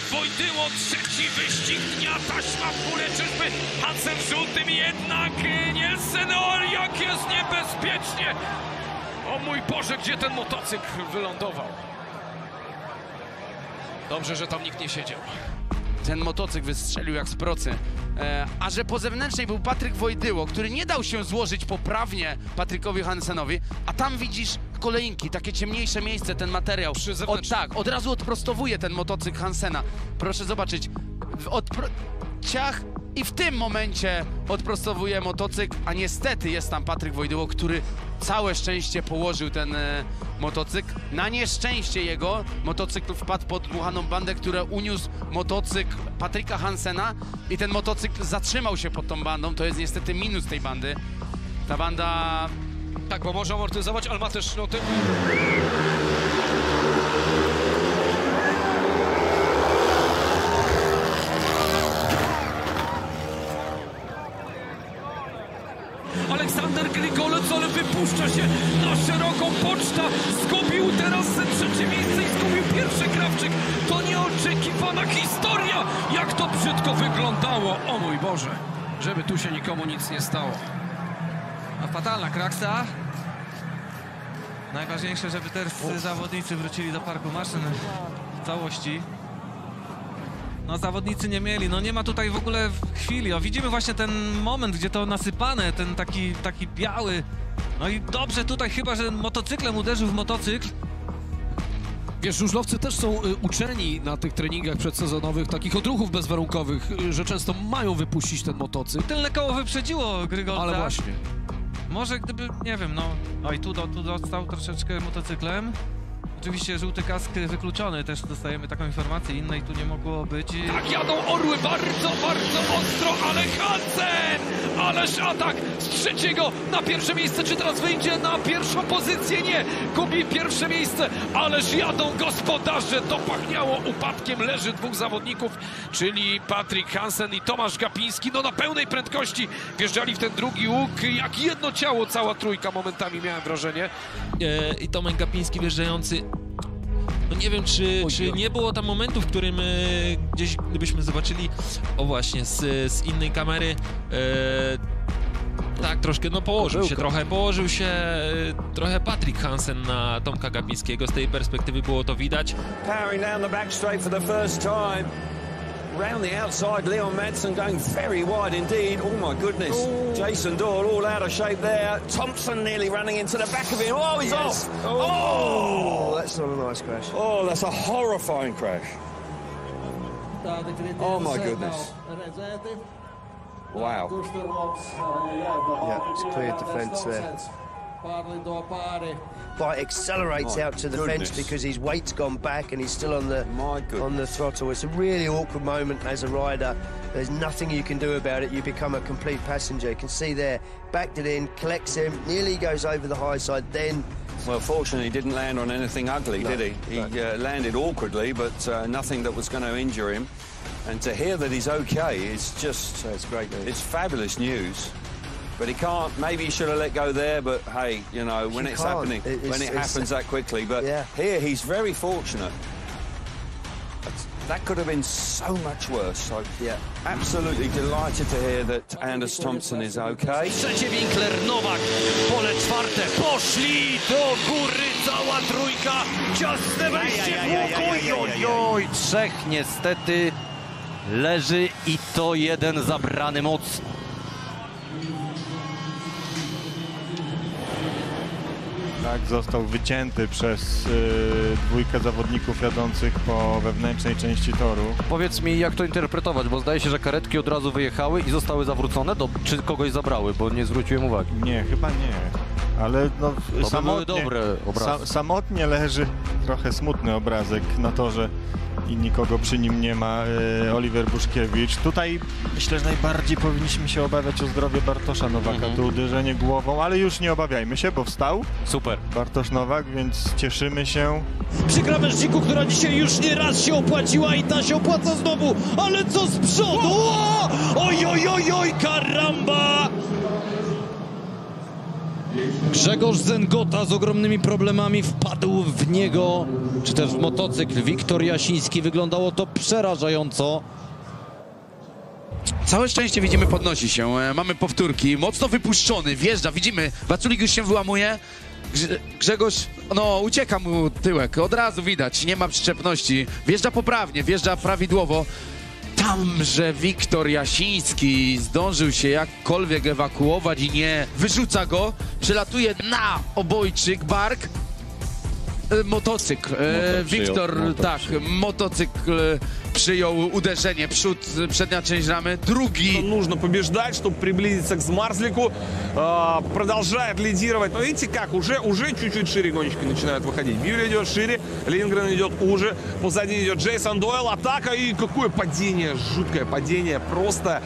Wojdyło, trzeci wyścig dnia, taśma w górę, czyżby Hansen w żółtym, jednak Nielsen, o jak jest niebezpiecznie! O mój Boże, gdzie ten motocykl wylądował? Dobrze, że tam nikt nie siedział. Ten motocykl wystrzelił jak z procy. A że po zewnętrznej był Patryk Wojdyło, który nie dał się złożyć poprawnie Patrykowi Hansenowi, a tam widzisz kolejnki, takie ciemniejsze miejsce, ten materiał. Tak, od razu odprostowuje ten motocykl Hansena. Proszę zobaczyć, ciach i w tym momencie odprostowuje motocykl, a niestety jest tam Patryk Wojdyło, który całe szczęście położył ten motocykl. Na nieszczęście jego motocykl wpadł pod dmuchaną bandę, która uniósł motocykl Patryka Hansena i ten motocykl zatrzymał się pod tą bandą. To jest niestety minus tej bandy. Ta banda... Tak, bo może amortyzować, ale ma też ten... Aleksander Grigolec, ale wypuszcza się na szeroką pocztę. Zgubił teraz trzecie miejsce i zgubił pierwszy Krawczyk. To nieoczekiwana historia. Jak to brzydko wyglądało. O mój Boże, żeby tu się nikomu nic nie stało. A fatalna kraksa. Najważniejsze, żeby teraz zawodnicy wrócili do parku maszyn w całości. No zawodnicy nie mieli, no nie ma tutaj w ogóle chwili. O, widzimy właśnie ten moment, gdzie to nasypane, ten taki biały. No i dobrze tutaj chyba, że motocyklem uderzył w motocykl. Wiesz, żużlowcy też są uczeni na tych treningach przedsezonowych, takich odruchów bezwarunkowych, że często mają wypuścić ten motocykl. Tylne koło wyprzedziło Grygolca. Ale właśnie. Może gdyby, nie wiem, no... Oj, tu dostał troszeczkę motocyklem. Oczywiście żółty kask wykluczony, też dostajemy taką informację, innej tu nie mogło być. Tak, jadą orły bardzo, bardzo ostro, ale Hansen! Ależ atak z trzeciego na pierwsze miejsce, czy teraz wyjdzie na pierwszą pozycję? Nie, gubi pierwsze miejsce, ależ jadą gospodarze, to pachniało upadkiem, leży dwóch zawodników, czyli Patryk Hansen i Tomasz Gapiński, no na pełnej prędkości wjeżdżali w ten drugi łuk, jak jedno ciało, cała trójka momentami miałem wrażenie. I Tomek Gapiński wjeżdżający. No nie wiem, czy nie było tam momentu, w którym gdzieś, gdybyśmy zobaczyli, o właśnie, z innej kamery, tak, troszkę, no położył się trochę Patryk Hansen na Tomka Gapińskiego, z tej perspektywy było to widać. Powering down the back straight for the first time. Round the outside, Leon Madsen going very wide indeed. Oh my goodness. Jason Doyle all out of shape there. Thompson nearly running into the back of him. Oh, he's off. Oh, that's not a nice crash. Oh, that's a horrifying crash. Oh my goodness. Wow. Yeah, it's clear defence there. Bike accelerates out to the fence because his weight's gone back and he's still on the throttle. It's a really awkward moment as a rider. There's nothing you can do about it. You become a complete passenger. You can see there, backed it in, collects him, nearly goes over the high side, then... Well, fortunately, he didn't land on anything ugly, did he? He landed awkwardly, but nothing that was going to injure him. And to hear that he's okay is just... It's great news. It's fabulous news. But he can't, maybe he should have let go there, but hey, you know, when it's happening, when it happens that quickly. But here, he's very fortunate. That could have been so much worse. So, yeah, absolutely delighted to hear that Anders Thompson is okay. Trzecie Winkler, Nowak, pole czwarte, poszli do góry, cała trójka, ciasne wejście w łuku, oj, trzech niestety leży i to jeden zabrany moc. Tak, został wycięty przez dwójkę zawodników jadących po wewnętrznej części toru. Powiedz mi, jak to interpretować, bo zdaje się, że karetki od razu wyjechały i zostały zawrócone, czy kogoś zabrały, bo nie zwróciłem uwagi. Nie, chyba nie, ale no, samotnie leży, trochę smutny obrazek na torze i nikogo przy nim nie ma, Oliver Buszkiewicz. Tutaj myślę, że najbardziej powinniśmy się obawiać o zdrowie Bartosza Nowaka. To uderzenie głową, ale już nie obawiajmy się, bo wstał. Super. Bartosz Nowak, więc cieszymy się. Przy krawężniku, która dzisiaj już nie raz się opłaciła i ta się opłaca znowu, ale co z przodu? Oj, oj, oj, oj, karamba! Grzegorz Zęgota z ogromnymi problemami wpadł w niego, czy też w motocykl. Wiktor Jasiński, wyglądało to przerażająco. Całe szczęście widzimy, podnosi się. Mamy powtórki. Mocno wypuszczony, wjeżdża, widzimy. Waculik już się wyłamuje. Grzegorz, no ucieka mu tyłek, od razu widać, nie ma przyczepności. Wjeżdża poprawnie, wjeżdża prawidłowo. Tam, że Wiktor Jasiński zdążył się jakkolwiek ewakuować i nie wyrzuca go, przelatuje na obojczyk, bark. Motocykl. Wiktor, tak, motocykl przyjął uderzenie, przednia część ramy, drugi. Нужно побеждать, чтобы приблизиться к Змарслику. Продолжает лидировать. Но видите как, уже чуть-чуть шире гонщики начинают выходить. Бьюль идет шире, Линдгрен идет уже. Позади идет Джейсон Дойл, атака и какое падение, жуткое падение. Просто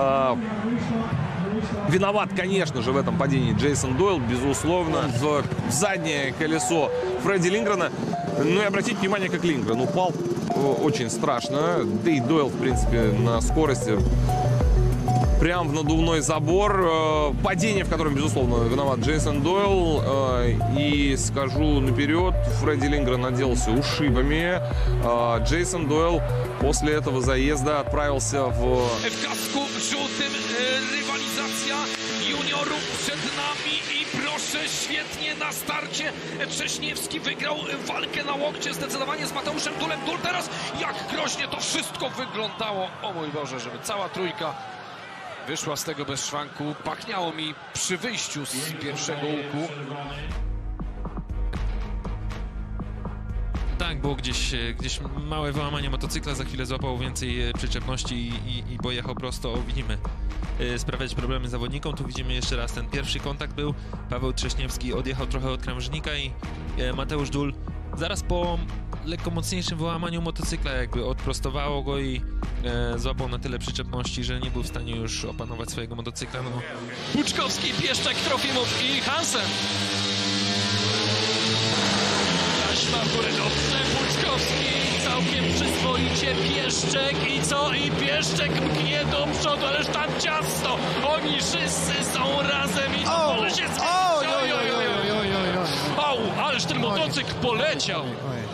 виноват, конечно же, в этом падении Джейсон Дойл, безусловно, в заднее колесо Фредди Линдгрена. Ну и обратите внимание, как Линдгрен упал очень страшно. Да и Дойл, в принципе, на скорости прям в надувной забор. Падение, в котором, безусловно, виноват Джейсон Дойл. И скажу наперед, Фредди Линдгрен оделся ушибами. Джейсон Дойл после этого заезда отправился в kasku żółtym rywalizacja juniorów przed nami i proszę, świetnie na starcie Trześniewski wygrał walkę na łokcie zdecydowanie z Mateuszem Dulem. Dul teraz, jak groźnie to wszystko wyglądało. O mój Boże, żeby cała trójka wyszła z tego bez szwanku. Pachniało mi przy wyjściu z pierwszego łuku. Tak, było gdzieś małe wyłamanie motocykla, za chwilę złapał więcej przyczepności i pojechał prosto. Widzimy sprawiać problemy zawodnikom. Tu widzimy jeszcze raz ten pierwszy kontakt był. Paweł Trześniewski odjechał trochę od krawężnika i Mateusz Dul zaraz po lekko mocniejszym wyłamaniu motocykla jakby odprostowało go i złapał na tyle przyczepności, że nie był w stanie już opanować swojego motocykla. No. Buczkowski, Pieszczek, Trofimow i Hansen. Taśma w górę, dobrze, Buczkowski całkiem przyzwoicie, Pieszczek i co? I Pieszczek mknie do przodu, ależ tam ciasto. Oni wszyscy są razem i to może się zmienić. Ależ ten motocykl poleciał.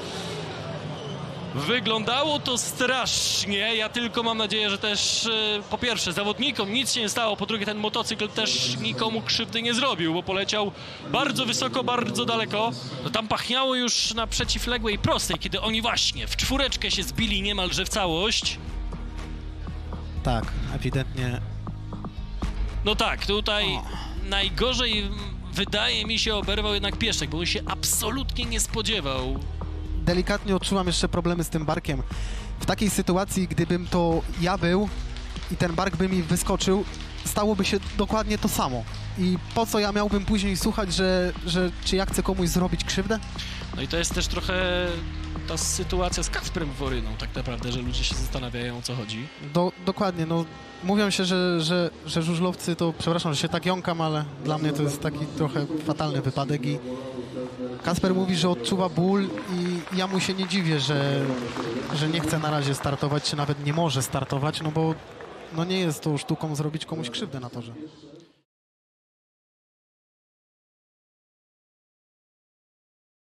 Wyglądało to strasznie, ja tylko mam nadzieję, że też po pierwsze zawodnikom nic się nie stało, po drugie ten motocykl też nikomu krzywdy nie zrobił, bo poleciał bardzo wysoko, bardzo daleko. No tam pachniało już na przeciwległej prostej, kiedy oni właśnie w czwóreczkę się zbili niemalże w całość. Tak, ewidentnie. No tak, tutaj najgorzej wydaje mi się oberwał jednak Pieszczek, bo on się absolutnie nie spodziewał. Delikatnie odczuwam jeszcze problemy z tym barkiem. W takiej sytuacji, gdybym to ja był i ten bark by mi wyskoczył, stałoby się dokładnie to samo. I po co ja miałbym później słuchać, że czy ja chcę komuś zrobić krzywdę? No i to jest też trochę ta sytuacja z Kacprem Woryną tak naprawdę, że ludzie się zastanawiają, o co chodzi. Dokładnie, no mówią się, że żużlowcy to, przepraszam, że się tak jąkam, ale dla mnie to jest taki trochę fatalny wypadek i Kacper mówi, że odczuwa ból i ja mu się nie dziwię, że nie chce na razie startować, czy nawet nie może startować, no bo no nie jest to sztuką zrobić komuś krzywdę na torze.